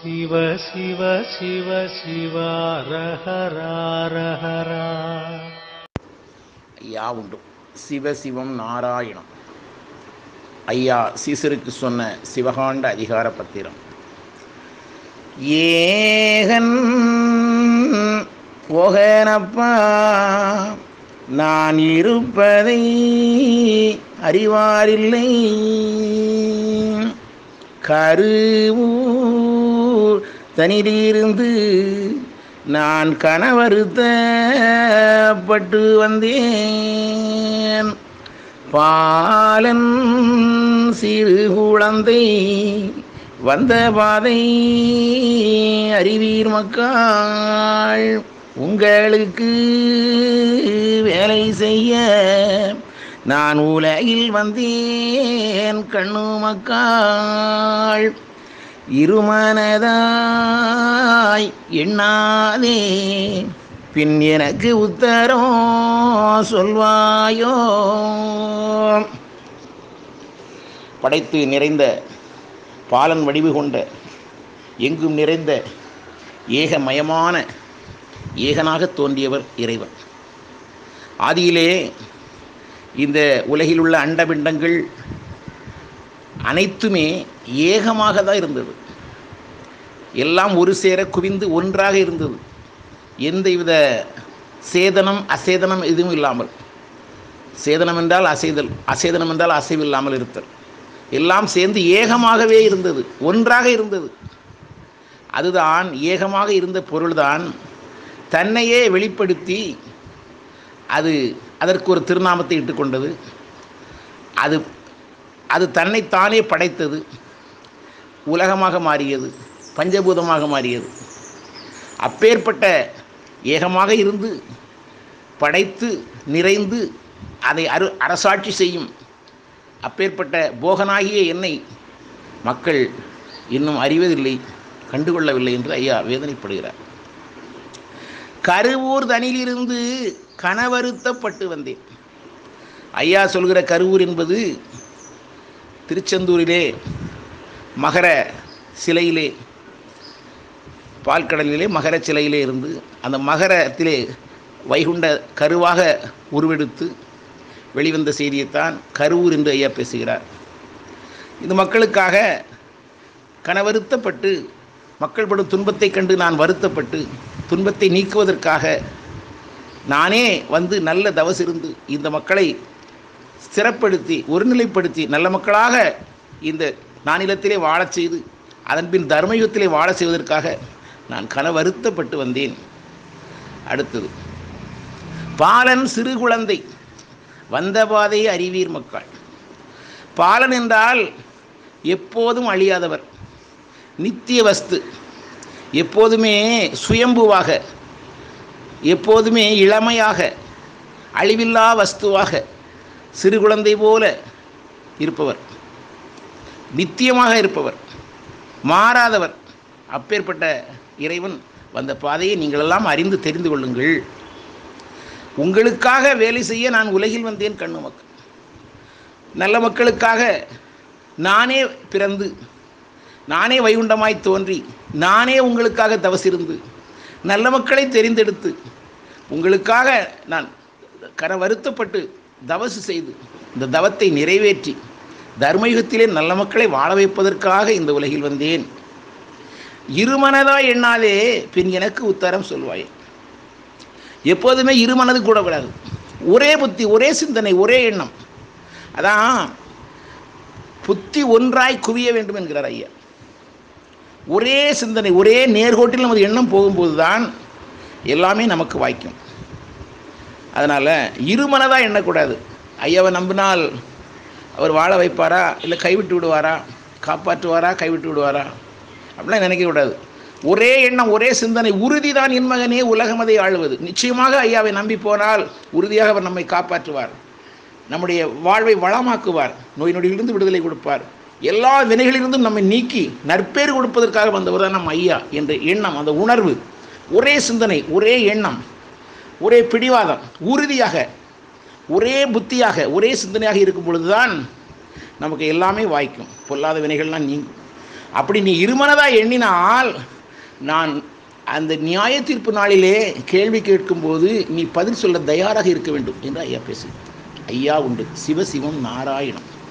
சிவ சிவ சிவ சிவ ரஹரா. ஐயா உண்டு சிவசிவம் நாராயணம். ஐயா சீசருக்கு சொன்ன சிவகாண்ட அதிகார பத்திரம். ஏகன் போகனப்பா நான் இருப்பதை அறிவாரில்லை, கருவூர் தனிலிருந்து நான் கனவருத்தப்பட்டு வந்தேன். பாலன் சிறு குழந்தை வந்த பாதை அறிவீர் மக்கள், உங்களுக்கு வேலை செய்ய நான் உலகில் வந்தேன் கண்ணு மக்கள். இருமனதாய் எண்ணாதே பின் எனக்கு உத்தரம் சொல்வாயோ. படைத்து நிறைந்த பாலன் வடிவு கொண்ட எங்கும் நிறைந்த ஏகமயமான ஏகனாக தோன்றியவர் இறைவன். ஆதியிலே இந்த உலகில் உள்ள அண்டபிண்டங்கள் அனைத்துமே ஏகமாக தான் இருந்தது. எல்லாம் ஒரு சேர குவிந்து ஒன்றாக இருந்தது. எந்தவித சேதனம் அசேதனம் எதுவும் இல்லாமல். சேதனம் என்றால் அசைதல், அசேதனம் என்றால் அசைவில்லாமல் இருத்தல். எல்லாம் சேர்ந்து ஏகமாகவே இருந்தது, ஒன்றாக இருந்தது. அதுதான் ஏகமாக இருந்த பொருள்தான் தன்னையே வெளிப்படுத்தி அதற்கு ஒரு திருநாமத்தை இட்டுக்கொண்டது. அது தன்னைத்தானே படைத்தது, உலகமாக மாறியது, பஞ்சபூதமாக மாறியது. அப்பேற்பட்ட ஏகமாக இருந்து படைத்து நிறைந்து அதை அரசாட்சி செய்யும் அப்பேற்பட்ட போகனாகிய என்னை மக்கள் இன்னும் அறிவதில்லை, கண்டுகொள்ளவில்லை என்று ஐயா வேதனைப்படுகிறார். கருவூர் தனிலிருந்து கனவருத்தப்பட்டு வந்தேன். ஐயா சொல்கிற கருவூர் என்பது திருச்செந்தூரிலே மகர சிலையிலே, பால்கடலிலே மகர சிலையிலே இருந்து அந்த மகரத்திலே வைகுண்ட கருவாக உருவெடுத்து வெளிவந்த செய்தியைத்தான் கருவூர் என்று ஐயா பேசுகிறார். இந்த மக்களுக்காக கனவருத்தப்பட்டு மக்கள் படும் துன்பத்தை கண்டு நான் வருத்தப்பட்டு துன்பத்தை நீக்குவதற்காக நானே வந்து நல்ல தவசிருந்து இந்த மக்களை ஸ்திரப்படுத்தி ஒருநிலைப்படுத்தி நல்ல மக்களாக இந்த நானிலத்திலே வாழச் செய்து அதன்பின் தர்மயுகத்திலே வாழ செய்வதற்காக நான் கனவருத்தப்பட்டு வந்தேன். அடுத்தது, பாலன் சிறு குழந்தை வந்த பாதையை அறிவீர் மக்கள். பாலன் என்றால் எப்போதும் அழியாதவர், நித்திய வஸ்து, எப்போதுமே சுயம்புவாக, எப்போதுமே இளமையாக, அழிவில்லா வஸ்துவாக, சிறு குழந்தை போல இருப்பவர், நித்தியமாக இருப்பவர், மாறாதவர். அப்பேற்பட்ட இறைவன் வந்த பாதையை நீங்களெல்லாம் அறிந்து தெரிந்து கொள்ளுங்கள். உங்களுக்காக வேலை செய்ய நான் உலகில் வந்தேன் கண்ணு மக்கள். நல்ல மக்களுக்காக நானே பிறந்து நானே வைகுண்டமாய் தோன்றி நானே உங்களுக்காக தவசிருந்து நல்ல மக்களை தெரிந்தெடுத்து உங்களுக்காக நான் வருத்தப்பட்டு தவசு செய்து இந்த தவத்தை நிறைவேற்றி தர்மயுகத்திலே நல்ல மக்களை வாழ வைப்பதற்காக இந்த உலகில் வந்தேன். இருமனதாய் எண்ணாதே பின் எனக்கு உத்தரம் சொல்வாயே. எப்போதுமே இருமனது கூடக்கூடாது. ஒரே புத்தி, ஒரே சிந்தனை, ஒரே எண்ணம். அதான் புத்தி ஒன்றாய் குவிய வேண்டும் என்கிறார் ஐயா. ஒரே சிந்தனை, ஒரே நேர்கோட்டில் நமது எண்ணம் போகும்போது தான் எல்லாமே நமக்கு வாய்க்கும். அதனால் இருமனதாக எண்ணக்கூடாது. ஐயாவை நம்பினால் அவர் வாழ வைப்பாரா, இல்லை கைவிட்டு விடுவாரா, காப்பாற்றுவாரா, கைவிட்டு விடுவாரா அப்படிலாம் நினைக்கக்கூடாது. ஒரே எண்ணம், ஒரே சிந்தனை, உறுதி தான் என் மகனே உலகமதை ஆளுவது. நிச்சயமாக ஐயாவை நம்பி போனால் உறுதியாக அவர் நம்மை காப்பாற்றுவார், நம்முடைய வாழ்வை வளமாக்குவார், நோய் நொடியிலிருந்து விடுதலை கொடுப்பார், எல்லா வினைகளிலிருந்தும் நம்மை நீக்கி நற்பேறு கொடுப்பதற்காக வந்தவர் தான் நம் ஐயா என்ற எண்ணம், அந்த உணர்வு, ஒரே சிந்தனை, ஒரே எண்ணம், ஒரே பிடிவாதம், உறுதியாக ஒரே புத்தியாக ஒரே சிந்தனையாக இருக்கும் பொழுதுதான் நமக்கு எல்லாமே வாய்க்கும், பொல்லாத வினைகள்லாம் நீங்கும். அப்படி நீ இருமனதாக எண்ணினால் நான் அந்த நியாய தீர்ப்பு நாளிலே கேள்வி கேட்கும்போது நீ பதில் சொல்ல தயாராக இருக்க வேண்டும் என்று ஐயா பேசு. ஐயா உண்டு. சிவசிவம் நாராயணம்.